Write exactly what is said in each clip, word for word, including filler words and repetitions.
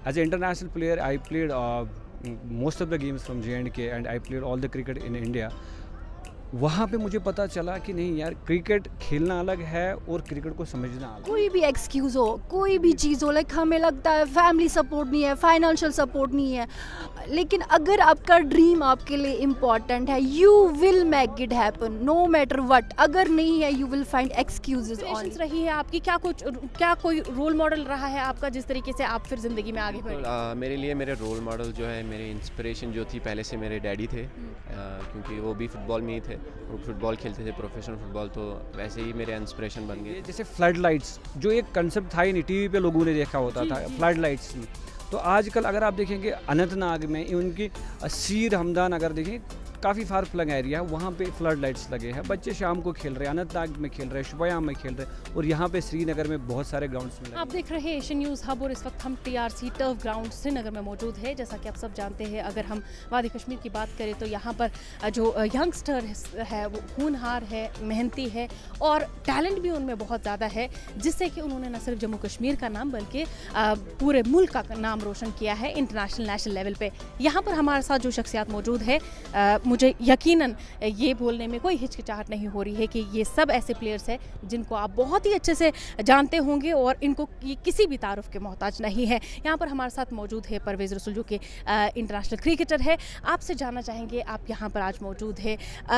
As an international player, I played uh, most of the games from J and K, and I played all the cricket in India. वहाँ पे मुझे पता चला कि नहीं यार, क्रिकेट खेलना अलग है और क्रिकेट को समझना अलग। कोई भी एक्सक्यूज़ हो, कोई भी चीज़ हो, लाइक हमें लगता है फैमिली सपोर्ट नहीं है, फाइनेंशियल सपोर्ट नहीं है, लेकिन अगर आपका ड्रीम आपके लिए इम्पॉर्टेंट है, you will make it happen no matter what. अगर नहीं है, you will find excuses. On रही है आपकी क्या, कुछ क्या कोई रोल मॉडल रहा है आपका जिस तरीके से आप फिर ज़िंदगी में आगे बढ़े? आ, मेरे लिए मेरे रोल मॉडल जो है, मेरे इंस्पिरेशन जो थी पहले से मेरे डैडी थे, आ, क्योंकि वो भी फुटबॉल में ही थे, वो फुटबॉल खेलते थे, प्रोफेशनल फुटबॉल, तो वैसे ही मेरे इंस्पिरेशन बन गए। जैसे फ्लड लाइट्स, जो एक कंसेप्ट था ही नहीं, टीवी पे लोगों ने देखा होता था फ्लड लाइट्स में, तो आजकल अगर आप देखेंगे अनंतनाग में उनकी सीर हमदान अगर देखें, काफ़ी फार फ्लंग एरिया है, वहाँ पे फ्लड लाइट्स लगे हैं, बच्चे शाम को खेल रहे हैं, अनंतनाग में खेल रहे हैं, शुभयाम में खेल रहे हैं, और यहाँ पे श्रीनगर में बहुत सारे ग्राउंड्स में। आप देख रहे हैं एशियन न्यूज़ हब और इस वक्त हम टीआरसी टर्फ ग्राउंड श्रीनगर में मौजूद है। जैसा कि आप सब जानते हैं, अगर हम वादी कश्मीर की बात करें तो यहाँ पर जो यंगस्टर है वो होनहार है, मेहनती है और टैलेंट भी उनमें बहुत ज़्यादा है, जिससे कि उन्होंने न सिर्फ जम्मू कश्मीर का नाम बल्कि पूरे मुल्क का नाम रोशन किया है इंटरनेशनल नेशनल लेवल पे। यहाँ पर हमारे साथ जो शख्सियात मौजूद है, मुझे यकीनन ये बोलने में कोई हिचकिचाहट नहीं हो रही है कि ये सब ऐसे प्लेयर्स हैं जिनको आप बहुत ही अच्छे से जानते होंगे और इनको ये किसी भी तारुफ के मोहताज नहीं है। यहाँ पर हमारे साथ मौजूद है परवेज़ रसूल, जो कि इंटरनेशनल क्रिकेटर है। आपसे जानना चाहेंगे, आप यहाँ पर आज मौजूद है,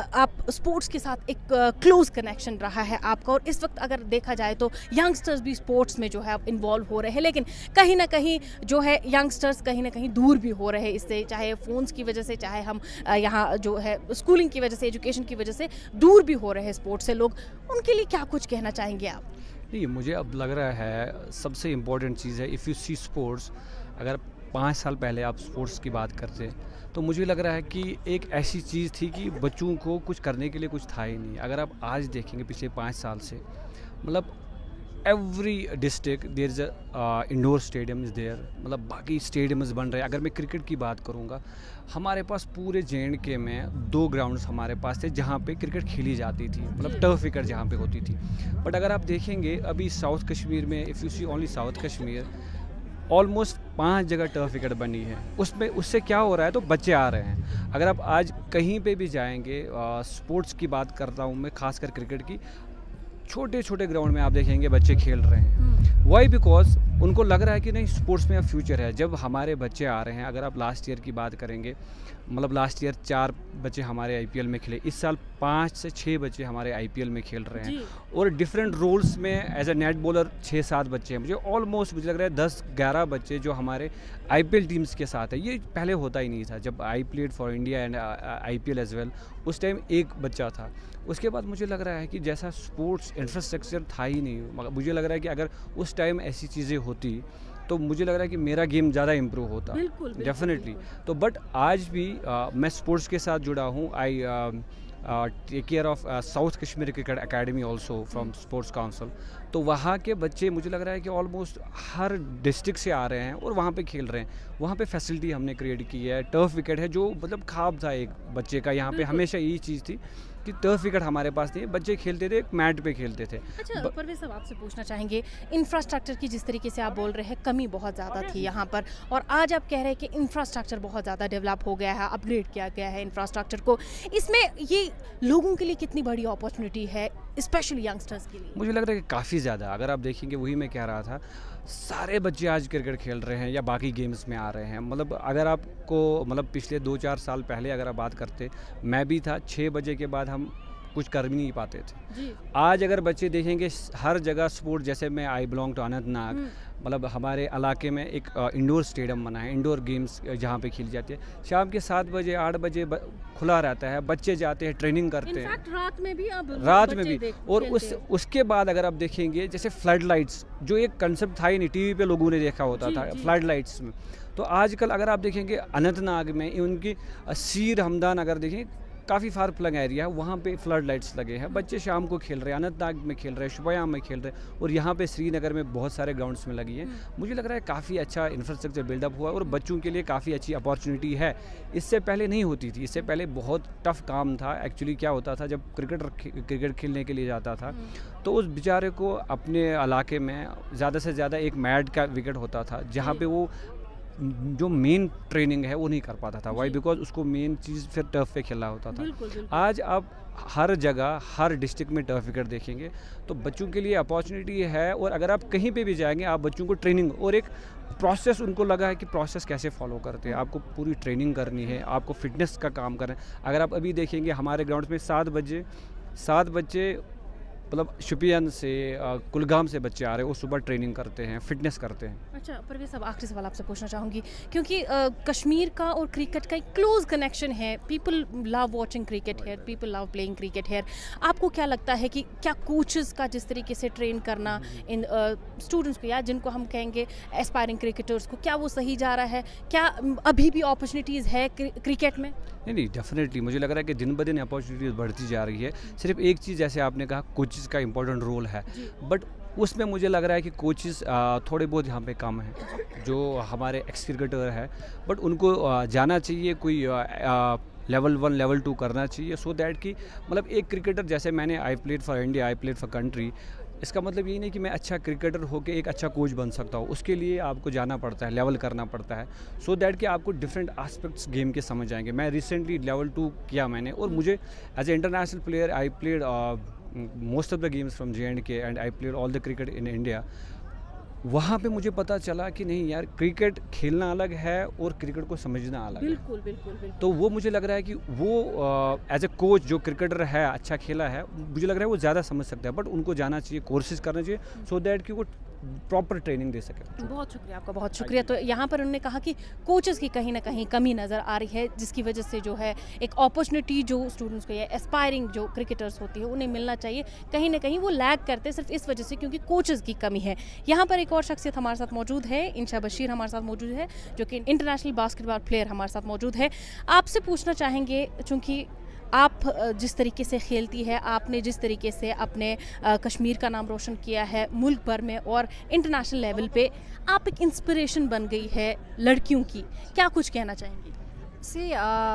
आप स्पोर्ट्स के साथ एक क्लोज कनेक्शन रहा है आपका, और इस वक्त अगर देखा जाए तो यंगस्टर्स भी स्पोर्ट्स में जो है अब इन्वॉल्व हो रहे हैं, लेकिन कहीं ना कहीं जो है यंगस्टर्स कहीं ना कहीं दूर भी हो रहे हैं इससे, चाहे फ़ोन्स की वजह से, चाहे हम यहाँ जो है स्कूलिंग की वजह से, एजुकेशन की वजह से दूर भी हो रहे हैं स्पोर्ट्स से लोग। उनके लिए क्या कुछ कहना चाहेंगे आप? नहीं, मुझे अब लग रहा है सबसे इम्पोर्टेंट चीज़ है, इफ़ यू सी स्पोर्ट्स, अगर पाँच साल पहले आप स्पोर्ट्स की बात करते तो मुझे लग रहा है कि एक ऐसी चीज़ थी कि बच्चों को कुछ करने के लिए कुछ था ही नहीं। अगर आप आज देखेंगे पिछले पाँच साल से, मतलब every district there is a indoor stadium is there, मतलब बाकी स्टेडियम्स बन रहे हैं। अगर मैं क्रिकेट की बात करूँगा, हमारे पास पूरे जे एंड के में दो ग्राउंड्स हमारे पास थे जहाँ पे क्रिकेट खेली जाती थी, मतलब टर्फ विकेट जहाँ पे होती थी। बट अगर आप देखेंगे अभी साउथ कश्मीर में, if you see only south Kashmir, almost पांच जगह टर्फ विकेट बनी है। उसमें उससे क्या हो रहा है, तो बच्चे आ रहे हैं। अगर आप आज कहीं पे भी जाएंगे, स्पोर्ट्स की बात करता हूँ मैं, खासकर क्रिकेट की, छोटे छोटे ग्राउंड में आप देखेंगे बच्चे खेल रहे हैं। वाई? बिकॉज उनको लग रहा है कि नहीं, स्पोर्ट्स में अब फ्यूचर है। जब हमारे बच्चे आ रहे हैं, अगर आप लास्ट ईयर की बात करेंगे, मतलब लास्ट ईयर चार बच्चे हमारे आईपीएल में खेले, इस साल पाँच से छः बच्चे हमारे आईपीएल में खेल रहे हैं, और डिफरेंट रोल्स में एज अ नेट बॉलर छः सात बच्चे हैं। मुझे ऑलमोस्ट मुझे लग रहा है दस ग्यारह बच्चे जो हमारे आईपीएल टीम्स के साथ है। ये पहले होता ही नहीं था। जब I played for India and IPL as well, उस टाइम एक बच्चा था। उसके बाद मुझे लग रहा है कि जैसा स्पोर्ट्स इंफ्रास्ट्रक्चर था ही नहीं, मगर मुझे लग रहा है कि अगर उस टाइम ऐसी चीज़ें होती तो मुझे लग रहा है कि मेरा गेम ज़्यादा इम्प्रूव होता, डेफिनेटली। तो बट आज भी आ, मैं स्पोर्ट्स के साथ जुड़ा हूँ। I take care of south Kashmir cricket academy also from sports council. तो वहाँ के बच्चे मुझे लग रहा है कि ऑलमोस्ट हर डिस्ट्रिक्ट से आ रहे हैं और वहाँ पे खेल रहे हैं। वहाँ पे फैसिलिटी हमने क्रिएट की है, टर्फ विकेट है, जो मतलब ख्वाब था एक बच्चे का। यहाँ पे हमेशा यही चीज़ थी कि टर्फ विकेट हमारे पास थी, बच्चे खेलते थे, एक मैट पे खेलते थे। अच्छा परवेज़ साहब, आपसे पूछना चाहेंगे, इंफ्रास्ट्रक्चर की जिस तरीके से आप बोल रहे हैं, कमी बहुत ज़्यादा थी यहाँ पर, और आज आप कह रहे हैं कि इंफ्रास्ट्रक्चर बहुत ज़्यादा डेवलप हो गया है, अपग्रेड किया गया है इंफ्रास्ट्रक्चर को। इसमें ये लोगों के लिए कितनी बड़ी अपॉर्चुनिटी है, स्पेशली यंगस्टर्स के लिए? मुझे लग रहा है कि काफ़ी ज़्यादा। अगर आप देखेंगे, वही मैं कह रहा था, सारे बच्चे आज क्रिकेट खेल रहे हैं या बाकी गेम्स में आ रहे हैं। मतलब अगर आपको मतलब पिछले दो चार साल पहले अगर आप बात करते, मैं भी था, छः बजे के बाद हम कुछ कर भी नहीं पाते थे। आज अगर बच्चे देखेंगे हर जगह स्पोर्ट, जैसे मैं आई बिलोंग टू अनंतनाग, मतलब हमारे इलाके में एक इंडोर स्टेडियम बना है, इंडोर गेम्स जहाँ पे खेली जाती है। शाम के सात बजे आठ बजे खुला रहता है, बच्चे जाते हैं, ट्रेनिंग करते हैं, रात में भी अब रात में भी। और उस उसके बाद अगर आप देखेंगे, जैसे फ्लड लाइट्स, जो एक कंसेप्ट था ही नहीं, टीवी पे लोगों ने देखा होता था फ्लड लाइट्स में, तो आजकल अगर आप देखेंगे अनंतनाग में उनकी सीर हमदान अगर देखें, काफ़ी फार फ्लंग एरिया है, वहाँ पे फ्लड लाइट्स लगे हैं, बच्चे शाम को खेल रहे हैं, अनंतनाग में खेल रहे हैं, शुभयाम में खेल रहे हैं, और यहाँ पे श्रीनगर में बहुत सारे ग्राउंड्स में लगी है। मुझे लग रहा है काफ़ी अच्छा इंफ्रास्ट्रक्चर बिल्डअप हुआ और बच्चों के लिए काफ़ी अच्छी अपॉर्चुनिटी है। इससे पहले नहीं होती थी, इससे पहले बहुत टफ काम था। एक्चुअली क्या होता था, जब क्रिकेट क्रिकेट खेलने के लिए जाता था तो उस बेचारे को अपने इलाके में ज़्यादा से ज़्यादा एक मैट का विकेट होता था, जहाँ पर वो जो मेन ट्रेनिंग है वो नहीं कर पाता था। वाई? बिकॉज उसको मेन चीज़ फिर टर्फ पे खेलना होता था। बिल्कुल, बिल्कुल। आज आप हर जगह हर डिस्ट्रिक्ट में टर्फ विकेट देखेंगे, तो बच्चों के लिए अपॉर्चुनिटी है। और अगर आप कहीं पे भी जाएंगे, आप बच्चों को ट्रेनिंग और एक प्रोसेस, उनको लगा है कि प्रोसेस कैसे फॉलो करते हैं, आपको पूरी ट्रेनिंग करनी है, आपको फिटनेस का काम करना है। अगर आप अभी देखेंगे हमारे ग्राउंड में सात बजे सात बच्चे मतलब शुपियन से अ, कुलगाम से बच्चे आ रहे हैं, वो सुबह ट्रेनिंग करते हैं, फिटनेस करते हैं। अच्छा परवेज़ साहब, आखिरी सवाल आपसे पूछना चाहूँगी, क्योंकि अ, कश्मीर का और क्रिकेट का एक क्लोज कनेक्शन है। People love watching cricket here, people love playing cricket here. आपको क्या लगता है कि क्या कोचेस का जिस तरीके से ट्रेन करना इन स्टूडेंट्स को, या जिनको हम कहेंगे एस्पायरिंग क्रिकेटर्स को, क्या वो सही जा रहा है? क्या अम, अभी भी अपॉर्चुनिटीज़ है क्रिकेट में? नहीं नहीं, डेफिनेटली मुझे लग रहा है कि दिन ब दिन अपॉर्चुनिटीज बढ़ती जा रही है। सिर्फ एक चीज़, जैसे आपने कहा, कोचेस का इंपॉर्टेंट रोल है, बट उसमें मुझे लग रहा है कि कोचेस थोड़े बहुत यहाँ पे कम हैं। जो हमारे एक्स क्रिकेटर है, बट उनको आ, जाना चाहिए, कोई लेवल वन लेवल टू करना चाहिए, सो दैट कि मतलब एक क्रिकेटर, जैसे मैंने I played for India, I played for country, इसका मतलब यही नहीं कि मैं अच्छा क्रिकेटर होकर एक अच्छा कोच बन सकता हूँ। उसके लिए आपको जाना पड़ता है, लेवल करना पड़ता है, सो दैट कि आपको डिफरेंट एस्पेक्ट्स गेम के समझ आएंगे। मैं रिसेंटली लेवल टू किया मैंने, और मुझे as a international player I played most of the games from J and K and I played all the cricket in India. वहाँ पे मुझे पता चला कि नहीं यार, क्रिकेट खेलना अलग है और क्रिकेट को समझना अलग है। बिल्कुल बिल्कुल बिल्कुल। तो वो मुझे लग रहा है कि वो एज ए कोच जो क्रिकेटर है, अच्छा खेला है, मुझे लग रहा है वो ज़्यादा समझ सकता है, बट उनको जाना चाहिए, कोर्सेज करना चाहिए, सो दैट कि वो प्रॉपर ट्रेनिंग दे सके। बहुत शुक्रिया आपका, बहुत शुक्रिया। तो यहाँ पर उन्होंने कहा कि कोचेस की कहीं ना कहीं कमी नज़र आ रही है, जिसकी वजह से जो है एक अपॉर्चुनिटी जो स्टूडेंट्स को या एस्पायरिंग जो क्रिकेटर्स होती है उन्हें मिलना चाहिए, कहीं ना कहीं वो लैग करते हैं सिर्फ इस वजह से क्योंकि कोचेस की कमी है। यहाँ पर एक और शख्सियत हमारे साथ मौजूद है, इंशा बशीर हमारे साथ मौजूद है, जो कि इंटरनेशनल बास्केटबॉल प्लेयर हमारे साथ मौजूद है। आपसे पूछना चाहेंगे, चूँकि आप जिस तरीके से खेलती है, आपने जिस तरीके से अपने कश्मीर का नाम रोशन किया है मुल्क भर में और इंटरनेशनल लेवल पे, आप एक इंस्पिरेशन बन गई है लड़कियों की, क्या कुछ कहना चाहेंगी? सी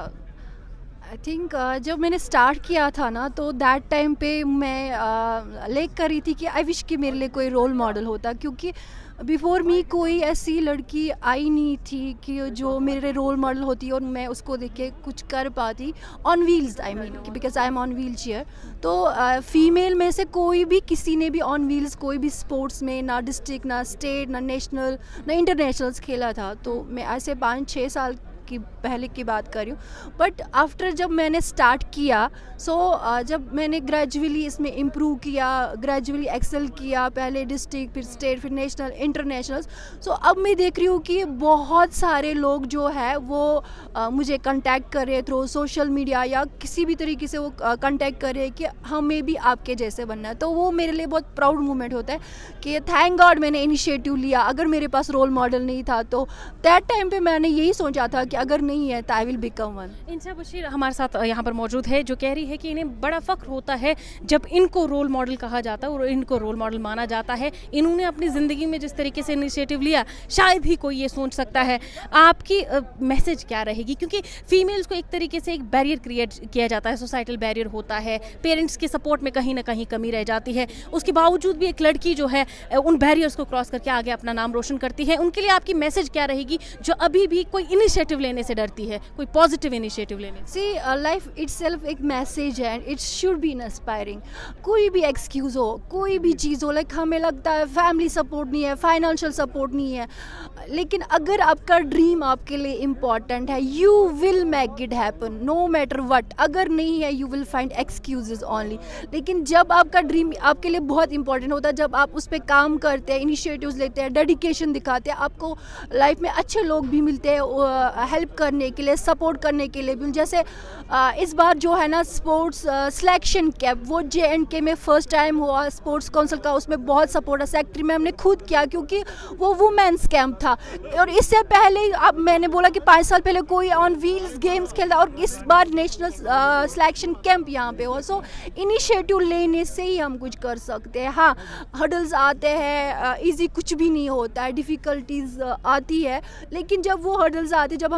आई थिंक जब मैंने स्टार्ट किया था ना, तो दैट टाइम पे मैं uh, लेक कर रही थी कि आई विश कि मेरे लिए कोई रोल मॉडल होता, क्योंकि बिफोर मी कोई ऐसी लड़की आई नहीं थी कि जो मेरे रोल मॉडल होती और मैं उसको देख के कुछ कर पाती on wheels, I mean because I am on wheel chair. तो फीमेल uh, में से कोई भी, किसी ने भी ऑन व्हील्स कोई भी स्पोर्ट्स में ना डिस्ट्रिक्ट, ना स्टेट, ना नेशनल, ना इंटरनेशनल्स खेला था। तो मैं ऐसे पाँच छः साल की पहले की बात कर रही हूँ। बट आफ्टर जब मैंने स्टार्ट किया, सो so, जब मैंने ग्रेजुअली इसमें इम्प्रूव किया, ग्रेजुअली एक्सेल किया, पहले डिस्ट्रिक्ट, फिर स्टेट, फिर नेशनल, इंटरनेशनल। सो अब मैं देख रही हूँ कि बहुत सारे लोग जो है वो आ, मुझे कांटेक्ट कर रहे हैं थ्रू सोशल मीडिया या किसी भी तरीके से वो कांटेक्ट कर रहे हैं कि हमें भी आपके जैसे बनना है। तो वो मेरे लिए बहुत प्राउड मोमेंट होता है कि थैंक गॉड मैंने इनिशिएटिव लिया। अगर मेरे पास रोल मॉडल नहीं था तो दैट टाइम पे मैंने यही सोचा था कि अगर नहीं है तो I will become one. Insha Bashir हमारे साथ यहाँ पर मौजूद है, जो कह रही है कि इन्हें बड़ा फ़ख्र होता है जब इनको रोल मॉडल कहा जाता है और इनको रोल मॉडल माना जाता है। इन्होंने अपनी ज़िंदगी में जिस तरीके से इनिशिएटिव लिया, शायद ही कोई ये सोच सकता है। आपकी मैसेज क्या रहेगी? क्योंकि फीमेल्स को एक तरीके से एक बैरियर क्रिएट किया जाता है, सोसाइटल बैरियर होता है, पेरेंट्स के सपोर्ट में कहीं ना कहीं कमी रह जाती है। उसके बावजूद भी एक लड़की जो है उन बैरियर्स को क्रॉस करके आगे अपना नाम रोशन करती है। उनके लिए आपकी मैसेज क्या रहेगी जो अभी भी कोई इनिशिएटिव लेने से डरती है, कोई पॉजिटिव इनिशिएटिव लेने? सी लाइफ इटसेल्फ एक मैसेज है, इट शुड बी इंस्पायरिंग। कोई भी एक्सक्यूज हो, कोई भी चीज़ हो, लाइक हमें लगता है फैमिली सपोर्ट नहीं है, फाइनेंशियल सपोर्ट नहीं है, लेकिन अगर आपका ड्रीम आपके लिए इम्पॉर्टेंट है, you will make it happen no matter what. अगर नहीं है, you will find excuses only. लेकिन जब आपका ड्रीम आपके लिए बहुत इंपॉर्टेंट होता है, जब आप उस पर काम करते हैं, इनिशिएटिव्स लेते हैं, डेडिकेशन दिखाते हैं, आपको लाइफ में अच्छे लोग भी मिलते हैं हेल्प करने के लिए, सपोर्ट करने के लिए भी। जैसे आ, इस बार जो है ना स्पोर्ट्स सिलेक्शन कैंप, वो जे एंड के में फर्स्ट टाइम हुआ, स्पोर्ट्स काउंसिल का उसमें बहुत सपोर्ट है, सेक्रेटरी मैम ने खुद किया क्योंकि वो वुमेन्स कैंप था। और इससे पहले अब मैंने बोला कि पाँच साल पहले कोई ऑन व्हील्स गेम्स खेलता, और इस बार नेशनल सिलेक्शन कैंप यहाँ पे हुआ। सो इनिशिएटिव लेने से ही हम कुछ कर सकते हैं। हाँ, हर्डल्स आते हैं, ईजी कुछ भी नहीं होता है, डिफ़िकल्टीज आती है, लेकिन जब वो हर्डल्स आते हैं, जब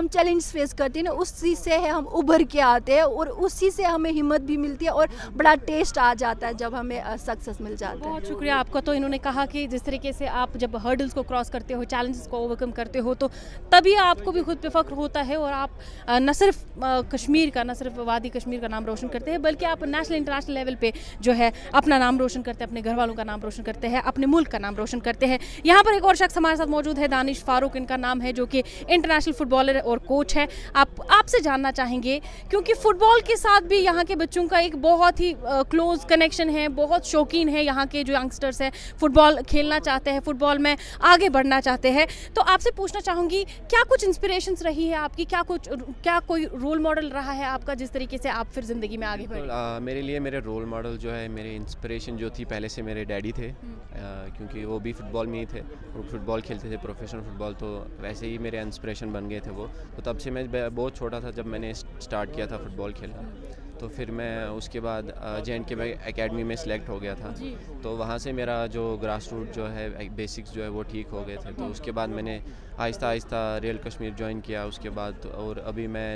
हम चैलेंज फेस करते हैं ना, उसी से है हम उभर के आते हैं और उसी से हमें हिम्मत भी मिलती है और बड़ा टेस्ट आ जाता है जब हमें सक्सेस मिल जाता है। बहुत शुक्रिया आपका। तो इन्होंने कहा कि जिस तरीके से आप जब हर्डल्स को क्रॉस करते हो, चैलेंजेस को ओवरकम करते हो, तो तभी आपको भी खुद पे फख्र होता है और आप न सिर्फ कश्मीर का, न सिर्फ वादी कश्मीर का नाम रोशन करते हैं, बल्कि आप नेशनल इंटरनेशनल लेवल पे जो है अपना नाम रोशन करते हैं, अपने घर वालों का नाम रोशन करते हैं, अपने मुल्क का नाम रोशन करते हैं। यहाँ पर एक और शख्स हमारे साथ मौजूद है, दानिश फारूक इनका नाम है, जो कि इंटरनेशनल फुटबॉलर और कोच है। आप आपसे जानना चाहेंगे, क्योंकि फुटबॉल के साथ भी यहाँ के बच्चों का एक बहुत ही क्लोज कनेक्शन है, बहुत शौकीन है यहाँ के जो यंगस्टर्स हैं, फुटबॉल खेलना चाहते हैं, फुटबॉल में आगे बढ़ना चाहते हैं। तो आपसे पूछना चाहूँगी, क्या कुछ इंस्पिरेशंस रही है आपकी, क्या कुछ क्या कोई रोल मॉडल रहा है आपका, जिस तरीके से आप फिर ज़िंदगी में आगे बढ़े? आ, मेरे लिए मेरे रोल मॉडल जो है, मेरे इंस्पिरेशन जो थी पहले से मेरे डैडी थे, आ, क्योंकि वो भी फुटबॉल में ही थे, वो फुटबॉल खेलते थे, प्रोफेशनल फुटबॉल, तो वैसे ही मेरे इंस्पिरेशन बन गए थे वो। तो तब से मैं बहुत छोटा था जब मैंने स्टार्ट किया था फुटबॉल खेलना, तो फिर मैं उसके बाद जे एंड के में एकेडमी में सिलेक्ट हो गया था। तो वहाँ से मेरा जो ग्रास रूट जो है, बेसिक्स जो है वो ठीक हो गए थे। तो उसके बाद मैंने आहिस्ता आहिस्ता रियल कश्मीर ज्वाइन किया उसके बाद, और अभी मैं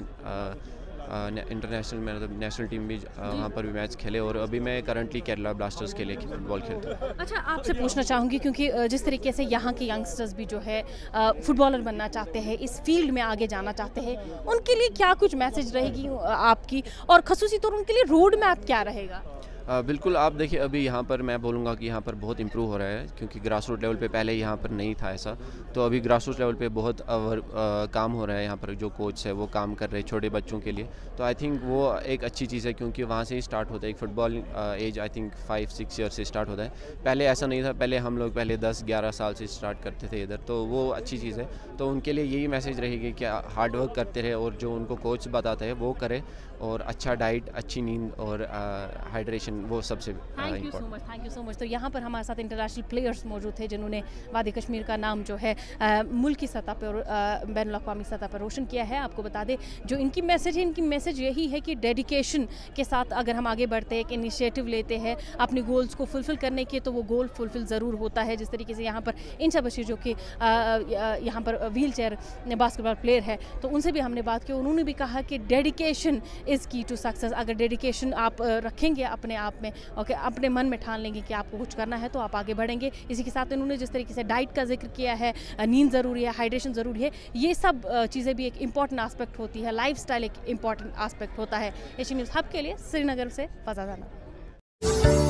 इंटरनेशनल में मतलब नेशनल टीम भी वहाँ पर भी मैच खेले, और अभी मैं करंटली केरला ब्लास्टर्स के लिए फुटबॉल खेलता हूँ। अच्छा, आपसे पूछना चाहूँगी, क्योंकि जिस तरीके से यहाँ के यंगस्टर्स भी जो है फुटबॉलर बनना चाहते हैं, इस फील्ड में आगे जाना चाहते हैं, उनके लिए क्या कुछ मैसेज रहेगी आपकी, और खसूसी तौर उनके लिए रोड मैप क्या रहेगा? आ, बिल्कुल, आप देखिए अभी यहाँ पर मैं बोलूँगा कि यहाँ पर बहुत इम्प्रूव हो रहा है, क्योंकि ग्रास रूट लेवल पे पहले यहाँ पर नहीं था ऐसा। तो अभी ग्रास रूट लेवल पे बहुत अवर, आ, काम हो रहा है, यहाँ पर जो कोच है वो काम कर रहे हैं छोटे बच्चों के लिए। तो आई थिंक वो एक अच्छी चीज़ है, क्योंकि वहाँ से ही स्टार्ट होता है एक football age, I think five six year से स्टार्ट होता है। पहले ऐसा नहीं था, पहले हम लोग पहले दस ग्यारह साल से स्टार्ट करते थे इधर, तो वो अच्छी चीज़ है। तो उनके लिए यही मैसेज रहेगी कि हार्ड वर्क करते रहे, और जो उनको कोच बताते हैं वो करे, और अच्छा डाइट, अच्छी नींद और हाइड्रेशन, वो सबसे thank you so much, thank you so much. तो यहाँ पर हमारे साथ इंटरनेशनल प्लेयर्स मौजूद थे, जिन्होंने वादी कश्मीर का नाम जो है मुल्क की सतह पर और बैनुल अक़वामी सतह पर रोशन किया है। आपको बता दें, जो इनकी मैसेज है, इनकी मैसेज यही है कि डेडिकेशन के साथ अगर हम आगे बढ़ते हैं, एक इनिशिएटिव लेते हैं अपने गोल्स को फुलफ़िल करने के, तो वो गोल फुलफ़िल ज़रूर होता है। जिस तरीके से यहाँ पर इंशा बशीर, जो कि यहाँ पर व्हील चेयर बास्केटबॉल प्लेयर है, तो उनसे भी हमने बात की, उन्होंने भी कहा कि dedication is key to success. अगर डेडिकेशन आप रखेंगे अपने आप में, ओके, अपने मन में ठान लेंगे कि आपको कुछ करना है, तो आप आगे बढ़ेंगे। इसी के साथ इन्होंने जिस तरीके से डाइट का जिक्र किया है, नींद ज़रूरी है, हाइड्रेशन ज़रूरी है, ये सब चीज़ें भी एक इंपॉर्टेंट आस्पेक्ट होती है, लाइफस्टाइल एक इंपॉर्टेंट आस्पेक्ट होता है। एशियन न्यूज़ हब के लिए श्रीनगर से फजा जाना।